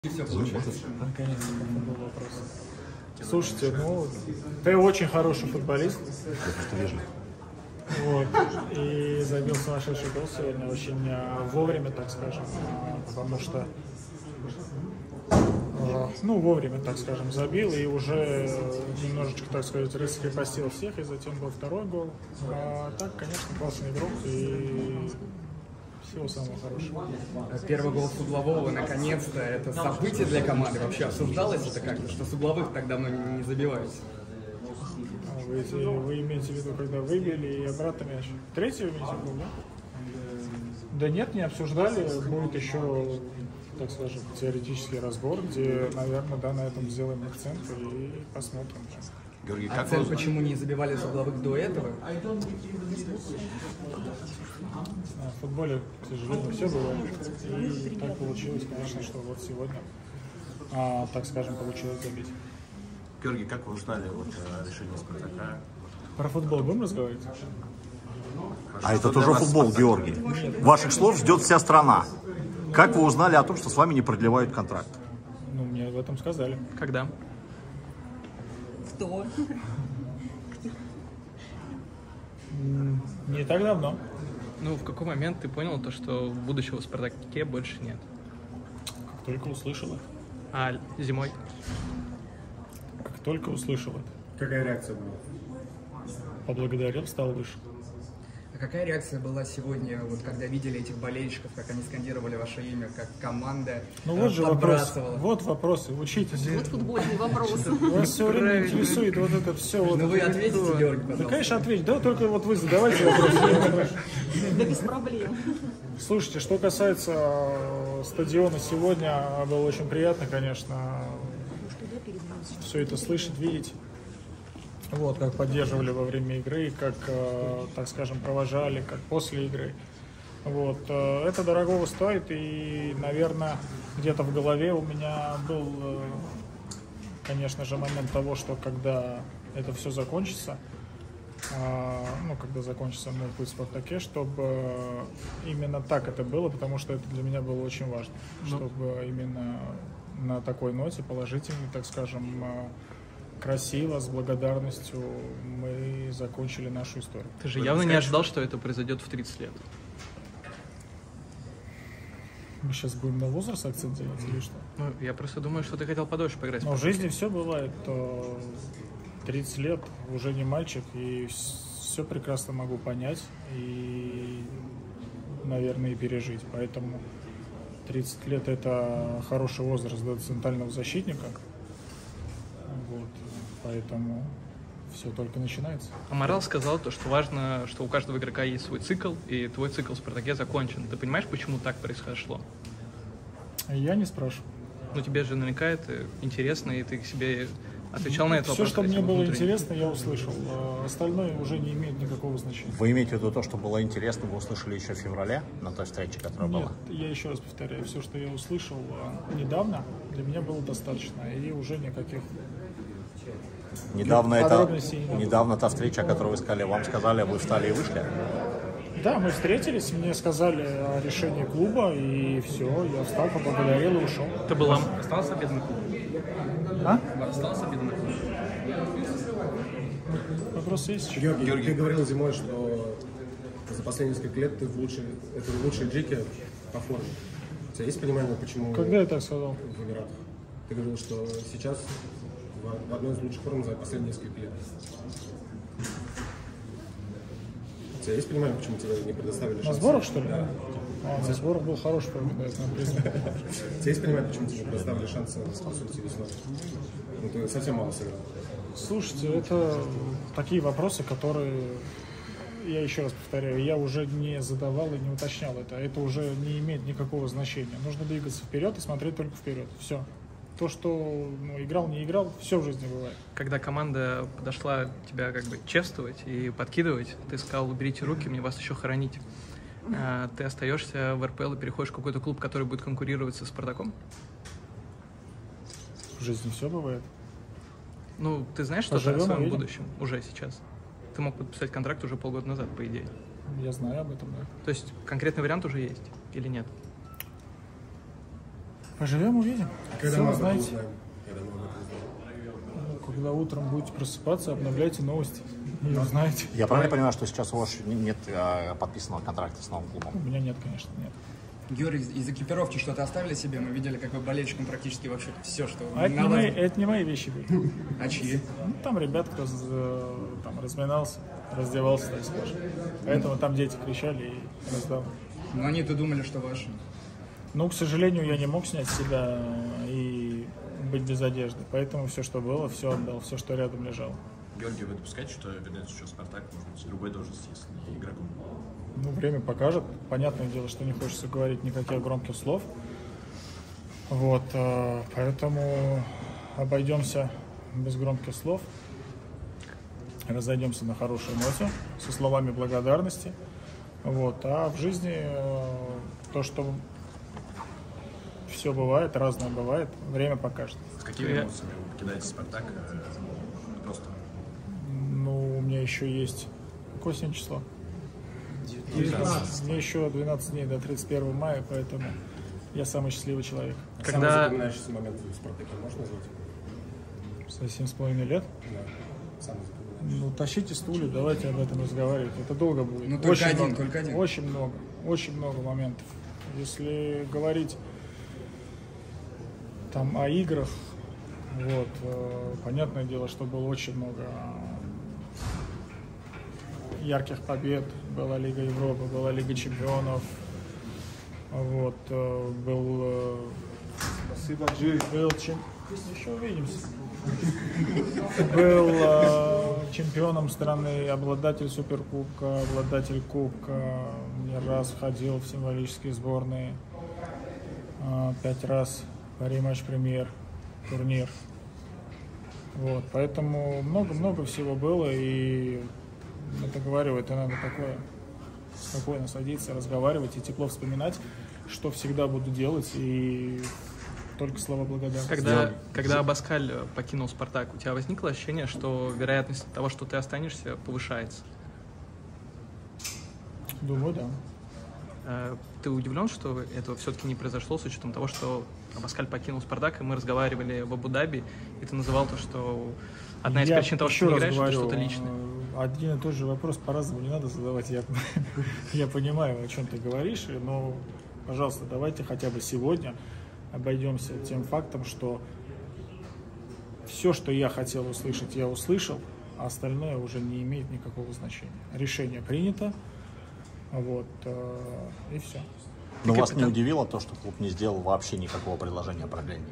Все получается. Наконец-то был вопрос. Слушайте, ну, ты очень хороший футболист. Я просто вежлив. Вот. И забил сумасшедший гол сегодня очень вовремя, так скажем, потому что вовремя, так скажем, забил и уже немножечко, так сказать, раскрепостил всех, и затем был второй гол. А так, конечно, классный игрок и всего самого хорошего. Первый гол с углового, наконец-то, это событие для команды. Вообще обсуждалось это как-то, что с угловых так давно не забивались? Вы имеете в виду, когда выбили и обратно мяч? Третий вы имеете в виду, да? Да нет, не обсуждали. Будет еще, так скажем, теоретический разбор, где, наверное, да, на этом сделаем акцент и посмотрим. Георгий, А цель, почему не забивали с угловых до этого? В футболе, к сожалению, все бывает. И так получилось, конечно, что вот сегодня, так скажем, получилось забить. Георгий, как вы узнали решение Спартака? Про футбол будем разговаривать? А это тоже футбол, Георгий. Ваших слов ждет вся страна. Как вы узнали о том, что с вами не продлевают контракт? Ну, мне об этом сказали. Когда? Кто? Не так давно. Ну, в какой момент ты понял то, что будущего в «Спартаке» больше нет? Как только услышал это. А зимой? Как только услышал это. Какая реакция была? Поблагодарил, стал выше. А какая реакция была сегодня, вот когда видели этих болельщиков, как они скандировали ваше имя, как команда Ну вот же вопрос. подбрасывала? Вот вопросы. Учитесь. Вот футбольный вопрос. Вас все время интересует вот это все. Ну вы ответите, Георгий, Да, пожалуйста. конечно, ответить. Да, только вот вы задавайте вопрос. Да без проблем. Слушайте, что касается стадиона сегодня, было очень приятно, конечно, все это слышать, видеть. Вот, как поддерживали во время игры, как, так скажем, провожали, как после игры. Вот, это дорогого стоит, и, наверное, где-то в голове у меня был, конечно же, момент того, что когда это все закончится, когда закончится мой путь в «Спартаке», чтобы именно так это было, потому что это для меня было очень важно, чтобы именно на такой ноте положительной, так скажем, красиво, с благодарностью мы закончили нашу историю. Ты же явно не ожидал, что это произойдет в 30 лет. Мы сейчас будем на возраст акцент делать или что? Ну, я просто думаю, что ты хотел подольше поиграть. Но в жизни все бывает. 30 лет, уже не мальчик, и все прекрасно могу понять и, наверное, и пережить. Поэтому 30 лет – это хороший возраст для центрального защитника. Вот. Поэтому все только начинается. Амарал сказал то, что важно, что у каждого игрока есть свой цикл, и твой цикл в «Спартаке» закончен. Ты понимаешь, почему так произошло? Я не спрашиваю. Ну, тебе же наверняка это интересно, и ты к себе отвечал на этот Все, вопрос. что мне было внутренне. интересно, я услышал. Остальное уже не имеет никакого значения. Вы имеете в виду то, что было интересно, вы услышали еще в феврале на той встрече, которая Нет, была? я еще раз повторяю, все, что я услышал недавно, для меня было достаточно. И уже никаких... Недавно та встреча, о которой вы сказали, вам сказали, вы встали и вышли? Да, мы встретились, мне сказали о решении клуба, и все, я встал, поблагодарил и ушел. Это было... Остался обидно на клуб? Остался обидно на клуб? Вопрос есть? Георгий, ты говорил зимой, что за последние несколько лет ты это лучший Джеки по форме. У тебя есть понимание, почему Когда я так сказал? в Эмиратах? Ты говорил, что сейчас в одной из лучших форм за последние несколько лет. У тебя есть понимание, почему тебе не предоставили шанс? На сборах, что ли? Да. На сборах был хороший форме, да, это нам признано. У тебя есть понимание, почему тебе не предоставили шанс на спонсорстве весной? Ну, ты совсем мало сыграл. Слушайте, это такие вопросы, которые, я еще раз повторяю, я уже не задавал и не уточнял это. Это уже не имеет никакого значения. Нужно двигаться вперед и смотреть только вперед. Все. То, что играл, не играл, все в жизни бывает. Когда команда подошла тебя как бы чествовать и подкидывать, ты сказал: уберите руки, мне вас еще хоронить. Ты остаешься в РПЛ и переходишь в какой-то клуб, который будет конкурировать со «Спартаком»? В жизни все бывает. Ну, ты знаешь что-то Поживем, о своем увидим. будущем уже сейчас? Ты мог подписать контракт уже полгода назад, по идее. Я знаю об этом, да. То есть конкретный вариант уже есть или нет? Поживем, увидим. Когда Все мы вы об этом знаете. узнаем? Когда мы об этом узнаем? Когда утром будете просыпаться, обновляйте новости. И узнаете. Я правильно понимаю, что сейчас у вас нет подписанного контракта с новым клубом? У меня нет, конечно, нет. Георгий, из экипировки что-то оставили себе? Мы видели, как вы болельщикам практически вообще все, что... А это на вас- это не мои вещи были. А чьи? Ну, там ребят, кто там разминался, раздевался, так скажем. Поэтому там дети кричали и раздавали. Ну, они-то думали, что ваши. Ну, к сожалению, я не мог снять с себя и быть без одежды. Поэтому все, что было, все отдал, все, что рядом лежало. Георгий, вы допускаете, что вернется еще Спартак, может быть, другой должности, если не игроком? Ну, время покажет. Понятное дело, что не хочется говорить никаких громких слов. Вот, поэтому обойдемся без громких слов. Разойдемся на хорошую ноте, со словами благодарности. Вот, а в жизни то, что все бывает, разное бывает, время покажет. С какими эмоциями вы покидаете Спартак? Просто Ну, у меня еще есть... Какое сегодня число? 19. Мне еще 12 дней до 31 мая, поэтому я самый счастливый человек. Самый Когда... запоминающийся момент в Спартаке можно назвать? За 7,5 лет. Да, самый запоминающийся. Ну, тащите стулья, давайте об этом разговаривать. Это долго будет. Ну, только один. Очень много моментов. Если говорить там о играх, вот, понятное дело, что было очень много ярких побед. Была Лига Европы, была Лига Чемпионов. Вот, еще увидимся. Был чемпионом страны, обладатель Суперкубка, обладатель Кубка. Не раз ходил в символические сборные. 5 раз Пари-матч премьер, турнир. Вот, поэтому много всего было, и это говорю, это надо такое спокойно садиться, разговаривать и тепло вспоминать, что всегда буду делать, и только слова благодарности. Когда Абаскаль покинул Спартак, у тебя возникло ощущение, что вероятность того, что ты останешься, повышается? Думаю, да. Ты удивлен, что этого все-таки не произошло, с учетом того, что Абаскаль покинул Спартак, и мы разговаривали в Абу-Даби, и ты называл то, что одна из причин того, что ты не играешь, это что-то личное. Один и тот же вопрос по-разному не надо задавать. Я понимаю, о чем ты говоришь, но, пожалуйста, давайте хотя бы сегодня обойдемся тем фактом, что все, что я хотел услышать, я услышал, а остальное уже не имеет никакого значения. Решение принято, вот, и все. Но вас не удивило то, что клуб не сделал вообще никакого предложения о продлении?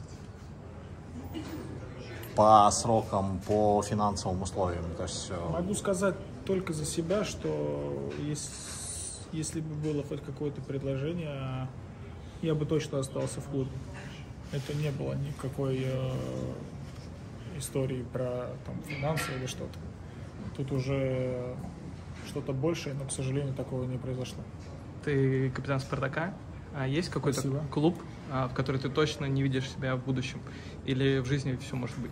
По срокам, по финансовым условиям. То есть... Могу сказать только за себя, что если бы было хоть какое-то предложение, я бы точно остался в клубе. Это не было никакой истории про там, финансы или что-то. Тут уже что-то большее, но, к сожалению, такого не произошло. Ты капитан Спартака, а есть какой-то Спасибо. клуб, в который ты точно не видишь себя в будущем? Или в жизни все может быть?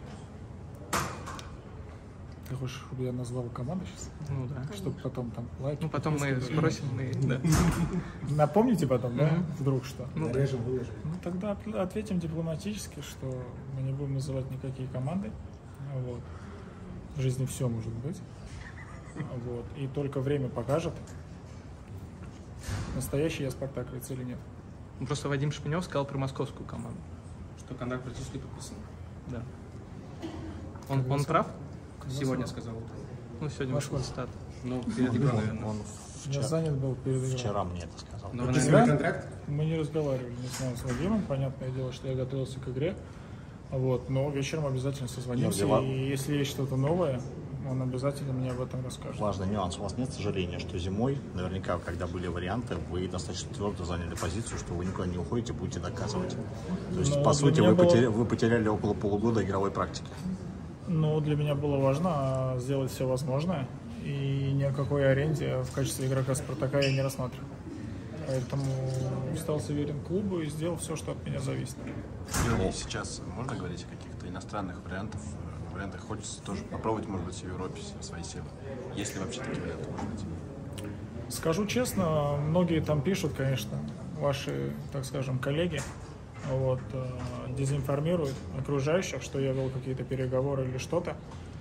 Ты хочешь, чтобы я назвал команду сейчас? Ну да. Чтобы потом там лайки. Ну потом мы подписки. сбросим и... Да. Напомните потом, да? Вдруг что? Нарежем, выложим. Ну тогда ответим дипломатически, что мы не будем называть никакие команды. Вот. В жизни все может быть. Вот. И только время покажет, настоящий я спартаковец или нет. Ну, просто Вадим Шпинев сказал про московскую команду. что контракт практически подписан. Да. Он прав? Сегодня сказал. Ну, сегодня Ваш вышел цитата. Ну, перед игрой, наверное. Он Я занят был перед игрой. вчера мне это сказал. Но Вчера контракт? мы не разговаривали, не знаю, с Вадимом. Понятное дело, что я готовился к игре. Вот, но вечером обязательно созвонимся. Ну, И если есть что-то новое, он обязательно мне об этом расскажет. Важный нюанс. У вас нет сожаления, что зимой, наверняка, когда были варианты, вы достаточно твердо заняли позицию, что вы никуда не уходите, будете доказывать. То есть, Ну, по для сути, меня вы потеряли около полугода игровой практики. Ну, для меня было важно сделать все возможное. И ни о какой аренде в качестве игрока «Спартака» я не рассматривал. Поэтому остался верен клубу и сделал все, что от меня зависит. Георгий, сейчас можно говорить о каких-то иностранных вариантах? Хочется тоже попробовать, может быть, в Европе свои силы. Есть ли вообще такие варианты, может быть? Скажу честно, многие там пишут, конечно, ваши, так скажем, коллеги, вот, дезинформирует окружающих, что я вел какие-то переговоры или что-то,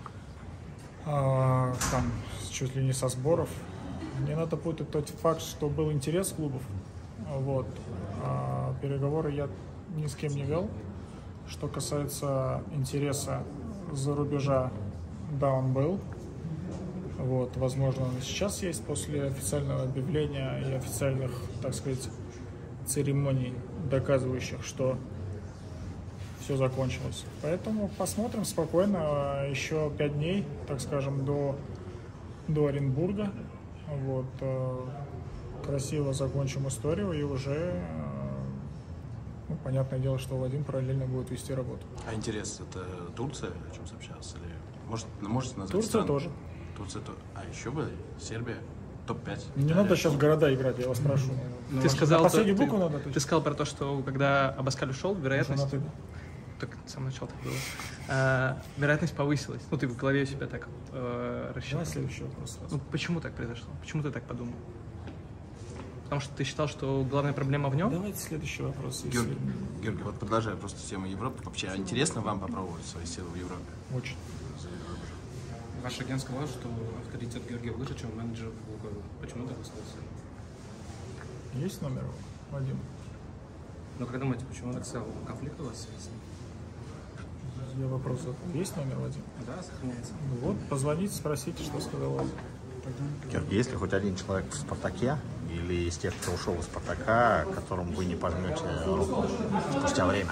там, чуть ли не со сборов. Не надо путать тот факт, что был интерес клубов, вот, а переговоры я ни с кем не вел. Что касается интереса за рубежа, да, он был. Вот, возможно, он и сейчас есть после официального объявления и официальных, так сказать, церемоний, доказывающих, что все закончилось. Поэтому посмотрим спокойно, еще 5 дней, так скажем, до Оренбурга. Вот, красиво закончим историю и уже, ну, понятное дело, что Вадим параллельно будет вести работу. А интерес это Турция, о чем сообщался? Или можете назвать Турция страну? тоже. Турция тоже. А еще бы Сербия, топ-5. Не надо сейчас в города играть, я вас прошу. Ты сказал, последнюю букву надо. ты сказал про то, что когда Абаскаль ушел, вероятность... Так с самого начала так было. Вероятность повысилась. Ну, ты в голове себя так рассчитал. Давай следующий вопрос. Ну, почему так произошло? Почему ты так подумал? Потому что ты считал, что главная проблема в нем? Давайте следующий вопрос. Георгий, вот продолжая просто тему Европы. Вообще, интересно вам попробовать свои силы в Европе? Очень. Ваш агент сказал, что авторитет Георгия выше, чем менеджер в Лукойл. Почему так высказался? Есть номер, Вадим? Но как думаете, почему так стал? Конфликт у вас с ним? Я вопрос задал. Есть номер, Вадим? Да, сохраняется. Ну вот, позвоните, спросите, что сказал Вадим. Георгий, есть ли хоть один человек в «Спартаке» или из тех, кто ушел из «Спартака», которому вы не пожмете руку спустя время?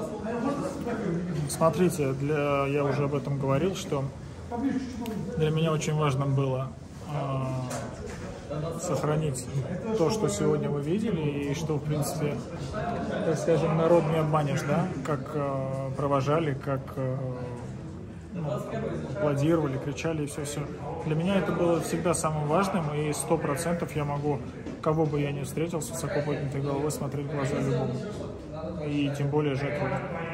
Смотрите, я уже об этом говорил, что для меня очень важно было сохранить то, что сегодня вы видели, и что, в принципе, так скажем, народ не обманешь, да, как провожали, как аплодировали, кричали и все-все. Для меня это было всегда самым важным, и 100% я могу, кого бы я ни встретил, с высоко поднятой головой смотреть в глаза любому. И тем более жертву.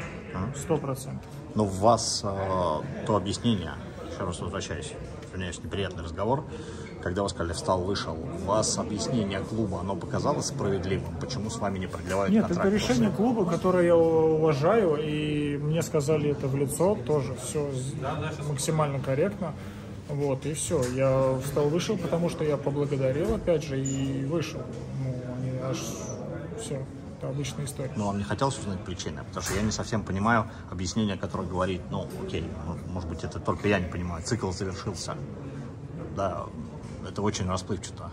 100%. Но в вас то объяснение, еще раз возвращаюсь, извиняюсь, неприятный разговор, когда вы сказали, встал, вышел, у вас объяснение клуба, оно показалось справедливым? Почему с вами не продлевают Нет, контракт? это решение клуба, которое я уважаю, и мне сказали это в лицо, тоже все максимально корректно. Вот, и все. Я встал, вышел, потому что я поблагодарил, опять же, и вышел. Ну, они аж все. Это обычная история. Но вам не хотелось узнать причины, потому что я не совсем понимаю объяснение, которое говорит, ну, окей, может быть, это только я не понимаю, цикл завершился. Да, это очень расплывчато.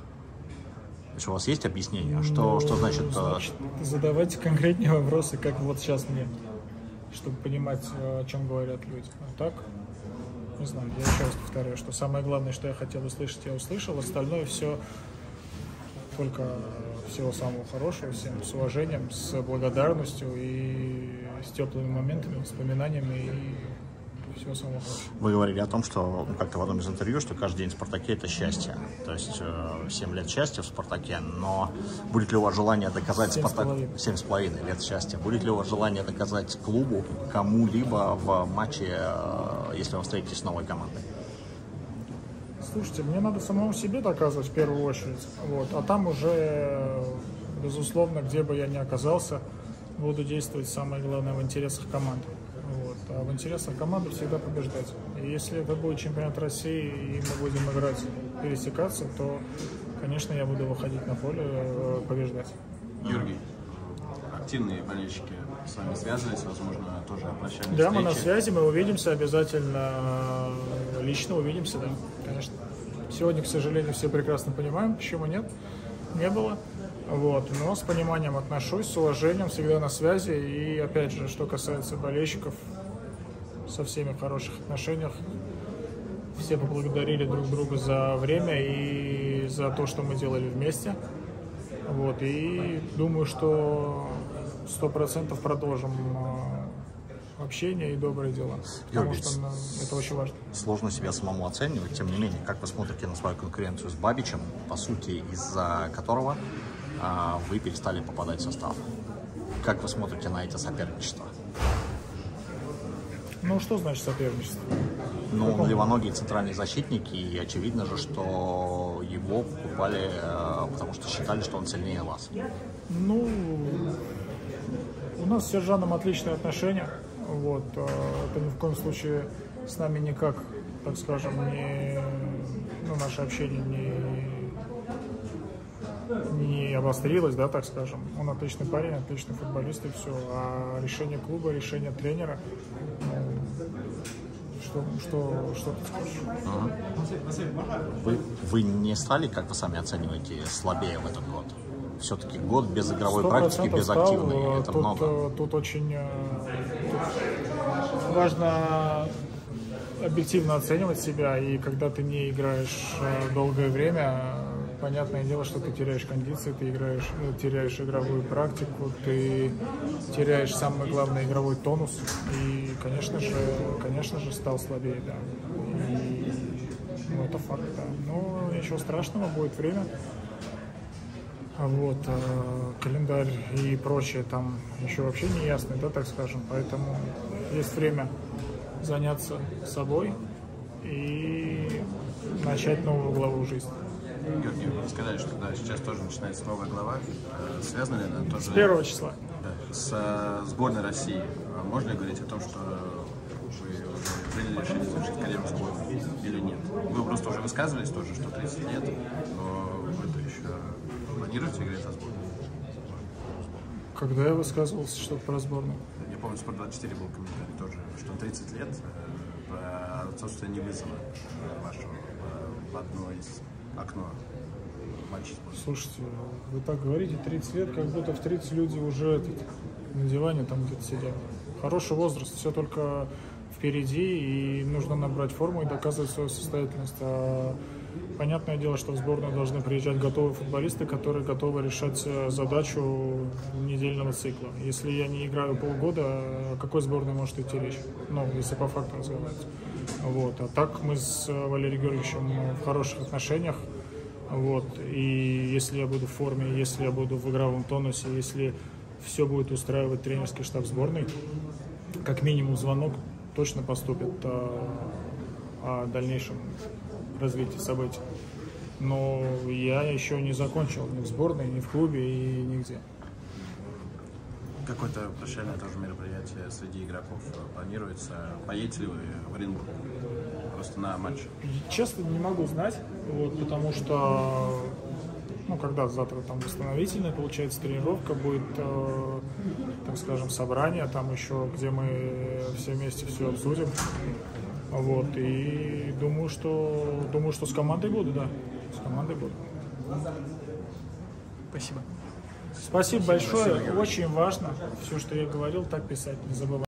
То есть у вас есть объяснение? Что значит... Задавайте конкретнее вопросы, как вот сейчас мне, чтобы понимать, о чем говорят люди. А так, не знаю, я еще раз повторяю, что самое главное, что я хотел услышать, я услышал, остальное все только всего самого хорошего, всем с уважением, с благодарностью и с теплыми моментами, воспоминаниями и всего самого хорошего. Вы говорили о том, что, как-то в одном из интервью, что каждый день в «Спартаке» — это счастье. То есть 7 лет счастья в «Спартаке», но будет ли у вас желание доказать «Спартаку» 7,5 лет счастья? Будет ли у вас желание доказать клубу, кому-либо в матче, если вы встретитесь с новой командой? Слушайте, мне надо самому себе доказывать в первую очередь. Вот. А там уже, безусловно, где бы я ни оказался, буду действовать самое главное в интересах команды. Вот. А в интересах команды всегда побеждать. И если это будет чемпионат России, и мы будем играть, пересекаться, то, конечно, я буду выходить на поле, побеждать. Георгий, активные болельщики с вами связывались, возможно, тоже обращались. Да, мы на связи, мы увидимся обязательно, лично увидимся, да, конечно. Сегодня, к сожалению, все прекрасно понимаем, почему нет, не было. Вот, но с пониманием отношусь, с уважением, всегда на связи. И опять же, что касается болельщиков, со всеми в хороших отношениях. Все поблагодарили друг друга за время и за то, что мы делали вместе. Вот, и думаю, что 100% продолжим общение и добрые дела. Потому что это очень важно. Сложно себя самому оценивать, тем не менее, как вы смотрите на свою конкуренцию с Бабичем, по сути, из-за которого вы перестали попадать в состав? Как вы смотрите на это соперничество? Ну, что значит соперничество? Ну, он левоногий центральный защитник, и очевидно же, что его покупали, потому что считали, что он сильнее вас. Ну, у нас с Сержаном отличные отношения. Вот. Это ни в коем случае с нами никак, так скажем, наше общение не обострилось, да, так скажем. Он отличный парень, отличный футболист и все. А решение клуба, решение тренера, что ты скажешь? Вы не стали, как вы сами оцениваете, слабее в этот год? Все-таки год без игровой практики, без активной, это много. Тут очень важно объективно оценивать себя, и когда ты не играешь долгое время, понятное дело, что ты теряешь кондиции, ты теряешь игровую практику, ты теряешь самый главный игровой тонус, и, конечно же, стал слабее, да. И, это факт, да. Но ничего страшного, будет время. Вот, календарь и прочее там еще вообще не ясный, да, так скажем, поэтому есть время заняться собой и начать новую главу жизни. Георгий, вы сказали, что да, сейчас тоже начинается новая глава. Связано ли она тоже... С 1 числа. Да, с сборной России. Можно ли говорить о том, что вы уже приняли решение завершить карьеру в сборной или нет? Вы просто уже высказывались тоже, что 30 лет, но вы-то еще планируете играть за сборную? Когда я высказывался что-то про сборную? Я помню, в Спорт24 был комментарий тоже, что 30 лет про отсутствие не вызова вашего в одно из окно матчей. Слушайте, вы так говорите, 30 лет, как будто в 30 люди уже на диване там где-то сидят. Хороший возраст, все только впереди, и нужно набрать форму и доказывать свою состоятельность. А понятное дело, что в сборную должны приезжать готовые футболисты, которые готовы решать задачу недельного цикла. Если я не играю полгода, о какой сборной может идти речь? Ну, если по факту разговаривать. Вот. А так мы с Валерием Георгиевичем в хороших отношениях. Вот. И если я буду в форме, если я буду в игровом тонусе, если все будет устраивать тренерский штаб сборной, как минимум звонок точно поступит о дальнейшем развитии событий. Но я еще не закончил ни в сборной, ни в клубе и нигде. Какое-то прощальное тоже мероприятие среди игроков планируется? Поедете ли вы в Оренбург? Просто на матч? Честно, не могу знать, вот, потому что, когда завтра там восстановительная, получается, тренировка, будет, так скажем, собрание, там еще, где мы все вместе все обсудим. Вот, и думаю, что с командой буду, да. С командой буду. Спасибо. Спасибо большое. Очень важно все, что я говорил, так писать, не забывать.